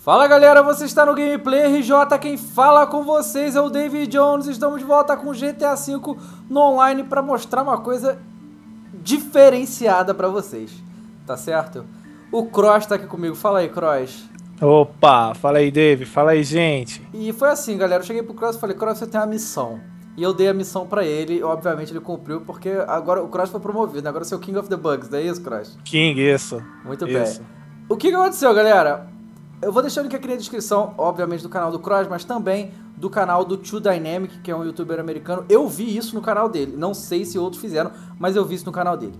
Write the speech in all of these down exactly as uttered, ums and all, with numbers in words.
Fala galera, você está no Gameplay R J, quem fala com vocês é o David Jones. Estamos de volta com G T A cinco no online para mostrar uma coisa diferenciada para vocês, tá certo? O Cross tá aqui comigo, fala aí Cross. Opa, fala aí David, fala aí gente. E foi assim galera, eu cheguei pro Cross e falei, Cross, você tem uma missão. E eu dei a missão pra ele, e obviamente ele cumpriu, porque agora o Cross foi promovido, né? Agora você é o King of the Bugs, não é isso, Cross? King, isso. Muito isso. bem. O que que aconteceu, galera? Eu vou deixar o link aqui na descrição, obviamente, do canal do Cross, mas também do canal do Too Dynamic, que é um youtuber americano. Eu vi isso no canal dele. Não sei se outros fizeram, mas eu vi isso no canal dele.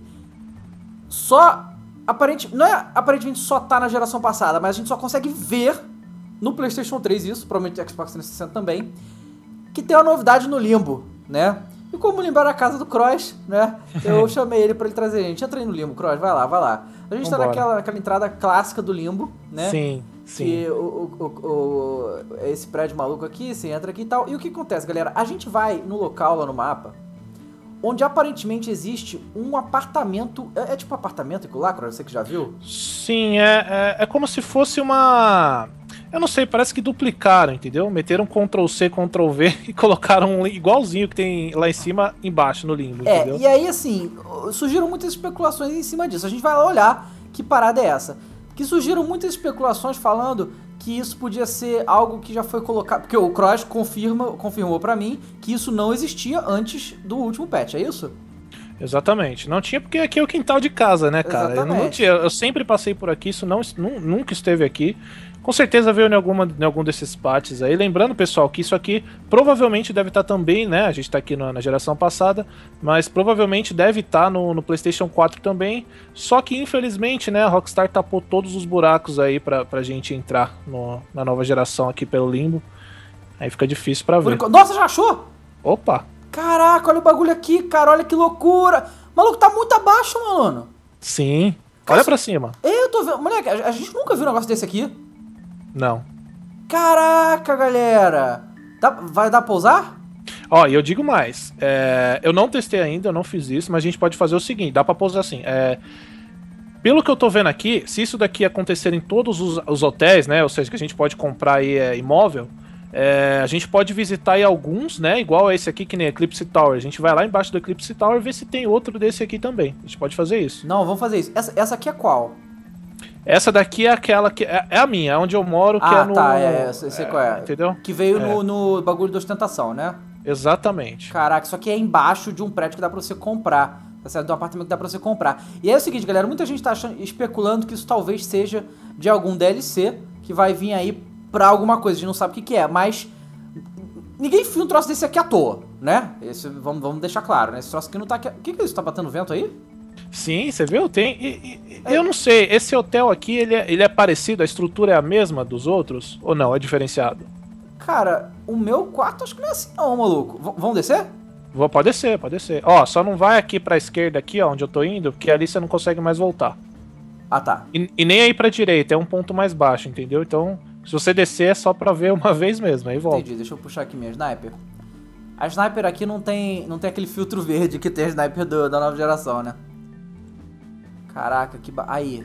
Só, aparentemente, não é aparentemente só tá na geração passada, mas a gente só consegue ver no PlayStation três isso, provavelmente no Xbox trezentos e sessenta também, que tem uma novidade no Limbo, né? E como o Limbo era a casa do Cross, né? Eu chamei ele pra ele trazer a gente. Entra aí no Limbo, Cross, vai lá, vai lá. A gente Vambora. tá naquela, naquela entrada clássica do Limbo, né? Sim, sim. Que o, o, o, o, esse prédio maluco aqui, você entra aqui e tal. E o que acontece, galera? A gente vai no local lá no mapa, onde aparentemente existe um apartamento. É, é tipo um apartamento lá, Cross, você que já viu? Sim, é, é, é como se fosse uma... Eu não sei, parece que duplicaram, entendeu? Meteram control C, control V e colocaram um igualzinho que tem lá em cima, embaixo, no Limbo, é, entendeu? E aí, assim, surgiram muitas especulações em cima disso. A gente vai lá olhar que parada é essa. Que surgiram muitas especulações falando que isso podia ser algo que já foi colocado... Porque o Cross confirma, confirmou pra mim que isso não existia antes do último patch, é isso? Exatamente. Não tinha porque aqui é o quintal de casa, né, cara? Eu, não tinha, eu sempre passei por aqui, isso não, nunca esteve aqui. Com certeza veio em, alguma, em algum desses patches aí. Lembrando, pessoal, que isso aqui provavelmente deve estar também, né? A gente está aqui na, na geração passada, mas provavelmente deve estar no, no PlayStation quatro também. Só que, infelizmente, né, a Rockstar tapou todos os buracos aí pra, pra gente entrar no, na nova geração aqui pelo Limbo. Aí fica difícil pra ver. Nossa, já achou? Opa! Caraca, olha o bagulho aqui, cara. Olha que loucura. Maluco, tá muito abaixo, mano. Sim. Cara, olha pra cima. Eu tô vendo. Moleque, a, a gente nunca viu um negócio desse aqui. Não. Caraca, galera! Dá, vai dar pra usar? Ó, e eu digo mais. É, eu não testei ainda, eu não fiz isso, mas a gente pode fazer o seguinte: dá pra pousar assim. É, pelo que eu tô vendo aqui, se isso daqui acontecer em todos os, os hotéis, né? Ou seja, que a gente pode comprar aí é, imóvel, é, a gente pode visitar aí alguns, né? Igual esse aqui, que nem Eclipse Tower. A gente vai lá embaixo do Eclipse Tower e ver se tem outro desse aqui também. A gente pode fazer isso. Não, vamos fazer isso. Essa, essa aqui é qual? Essa daqui é aquela que... É, é a minha, é onde eu moro, que ah, é no... Ah, tá, é, eu sei qual é. Entendeu? Que veio é. no, no bagulho da ostentação, né? Exatamente. Caraca, isso aqui é embaixo de um prédio que dá pra você comprar, tá certo? De um apartamento que dá pra você comprar. E aí é o seguinte, galera, muita gente tá achando, especulando que isso talvez seja de algum D L C que vai vir aí pra alguma coisa, a gente não sabe o que que é, mas... Ninguém fia um troço desse aqui à toa, né? Esse, vamos, vamos deixar claro, né? Esse troço aqui não tá aqui... O que que é isso? Tá batendo vento aí? Sim, você viu? Tem. E, e, eu não sei, esse hotel aqui, ele é, ele é parecido, a estrutura é a mesma dos outros? Ou não? É diferenciado? Cara, o meu quarto acho que não é assim não, maluco. V vamos descer? Vou, pode descer, pode descer. Ó, só não vai aqui pra esquerda, aqui, ó, onde eu tô indo, porque ali você não consegue mais voltar. Ah, tá. E, e nem aí pra direita, é um ponto mais baixo, entendeu? Então, se você descer, é só pra ver uma vez mesmo, aí volta. Entendi, deixa eu puxar aqui minha sniper. A sniper aqui não tem, não tem aquele filtro verde que tem a sniper do, da nova geração, né? Caraca, que ba... Aí.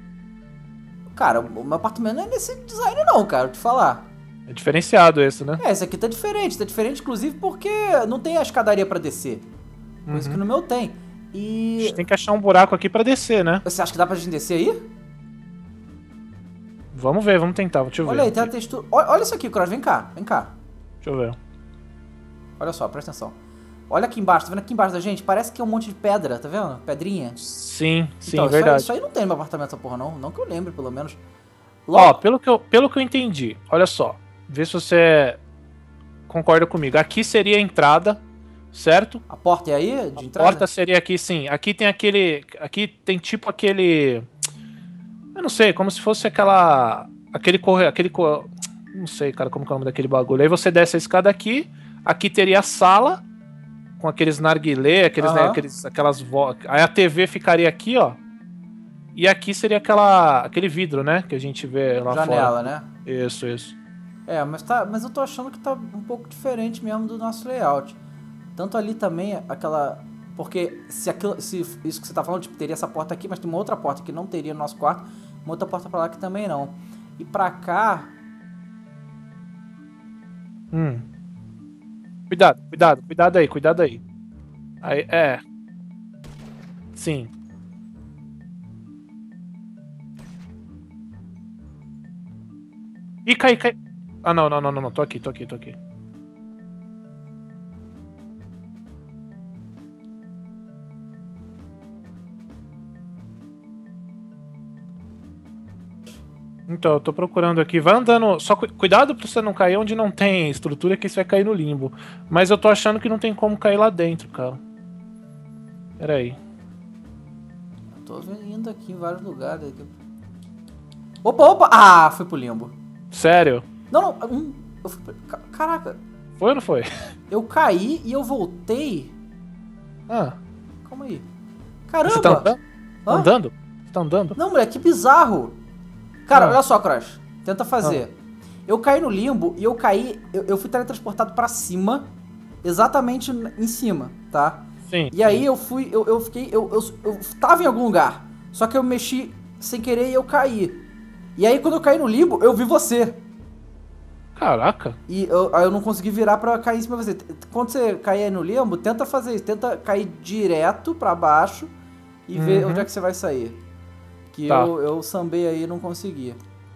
Cara, o meu apartamento não é nesse design não, cara, vou te falar. É diferenciado esse, né? É, esse aqui tá diferente. Tá diferente, inclusive, porque não tem a escadaria pra descer. Coisa uhum. que no meu tem. E... A gente tem que achar um buraco aqui pra descer, né? Você acha que dá pra gente descer aí? Vamos ver, vamos tentar, deixa eu olha ver. Olha aí, tem a textura... Olha, olha isso aqui, Cross, vem cá, vem cá. Deixa eu ver. Olha só, presta atenção. Olha aqui embaixo, tá vendo aqui embaixo da gente? Parece que é um monte de pedra, tá vendo? Pedrinha. Sim, sim, então, verdade. Isso aí, isso aí não tem no meu apartamento, essa porra, não. Não que eu lembre, pelo menos. Logo... Ó, pelo que, eu, pelo que eu entendi, olha só. Vê se você concorda comigo. Aqui seria a entrada, certo? A porta é aí, de a entrada? A porta seria aqui, sim. Aqui tem aquele... Aqui tem tipo aquele... Eu não sei, como se fosse aquela... Aquele corre... Aquele cor... Não sei, cara, como que é o nome daquele bagulho. Aí você desce a escada aqui. Aqui teria a sala... Com aqueles narguilé, aqueles, uhum. né, aqueles, aquelas vo... Aí a T V ficaria aqui, ó. E aqui seria aquela, aquele vidro, né? Que a gente vê lá Janela, fora. Janela, né? Isso, isso. É, mas, tá, mas eu tô achando que tá um pouco diferente mesmo do nosso layout. Tanto ali também, aquela... Porque se, aquilo, se isso que você tá falando, tipo, teria essa porta aqui, mas tem uma outra porta que não teria no nosso quarto. Uma outra porta pra lá que também não. E pra cá... Hum. Cuidado, cuidado, cuidado aí, cuidado aí. Aí, é. Sim. Ih, cai, cai. Ah, não, não, não, não, não. Tô aqui, tô aqui, tô aqui. Então, eu tô procurando aqui. Vai andando. Só cu cuidado pra você não cair onde não tem estrutura, que você vai cair no limbo. Mas eu tô achando que não tem como cair lá dentro, cara. Pera aí. Eu tô indo aqui em vários lugares. Opa, opa! Ah, fui pro limbo. Sério? Não, não. Um, eu fui pra... Caraca. Foi ou não foi? Eu caí e eu voltei. Ah. Calma aí. Caramba! Você tá andando? Hã? Andando? Você tá andando? Não, moleque, que bizarro. Cara, Ah. olha só, Crash. Tenta fazer. Ah. Eu caí no limbo e eu caí... Eu, eu fui teletransportado pra cima. Exatamente em cima, tá? Sim. E aí eu fui... Eu, eu fiquei... Eu, eu, eu tava em algum lugar. Só que eu mexi sem querer e eu caí. E aí quando eu caí no limbo, eu vi você. Caraca. E eu, aí eu não consegui virar pra cair em cima de você. Quando você cair aí no limbo, tenta fazer isso. Tenta cair direto pra baixo e uhum. ver onde é que você vai sair. Que tá. eu, eu sambei aí e não consegui.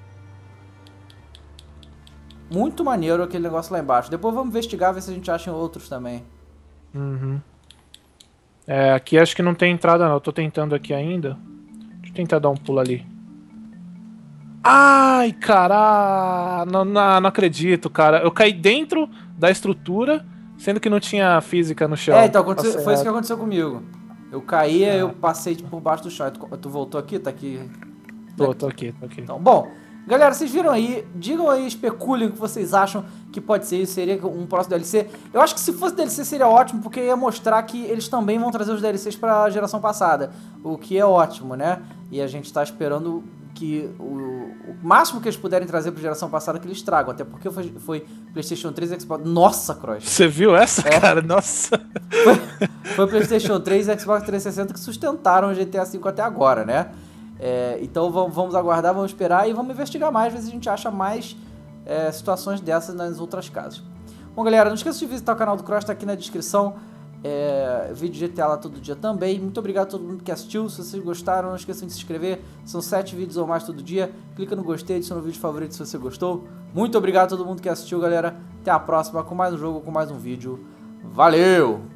Muito maneiro aquele negócio lá embaixo. Depois vamos investigar, ver se a gente acha outros também. Uhum. É, aqui acho que não tem entrada não. Eu tô tentando aqui ainda. Deixa eu tentar dar um pulo ali. Ai, cara! Não, não, não acredito, cara. Eu caí dentro da estrutura, sendo que não tinha física no chão. É, então aconteceu, foi isso que aconteceu comigo. Eu caí, ah. eu passei por baixo do chão. Tu, tu voltou aqui? Tá aqui? Tô, tô aqui, tô aqui. Então, bom, galera, vocês viram aí? Digam aí, especulem o que vocês acham que pode ser isso. Seria um próximo D L C. Eu acho que se fosse D L C seria ótimo, porque ia mostrar que eles também vão trazer os D L Cs pra geração passada. O que é ótimo, né? E a gente tá esperando que o, o máximo que eles puderem trazer pra geração passada que eles tragam. Até porque foi, foi PlayStation três e Xbox... Nossa, Cross! Você viu essa, é. cara? Nossa! Foi, foi PlayStation três e Xbox trezentos e sessenta que sustentaram o G T A cinco até agora, né? É, então vamos, vamos aguardar, vamos esperar e vamos investigar mais, ver se a gente acha mais é, situações dessas nas outras casas. Bom, galera, não esqueça de visitar o canal do Cross, tá aqui na descrição. É, vídeo de G T A lá todo dia também. Muito obrigado a todo mundo que assistiu. Se vocês gostaram, não esqueçam de se inscrever. São sete vídeos ou mais todo dia. Clica no gostei, adiciona o vídeo favorito se você gostou. Muito obrigado a todo mundo que assistiu, galera. Até a próxima com mais um jogo, com mais um vídeo. Valeu!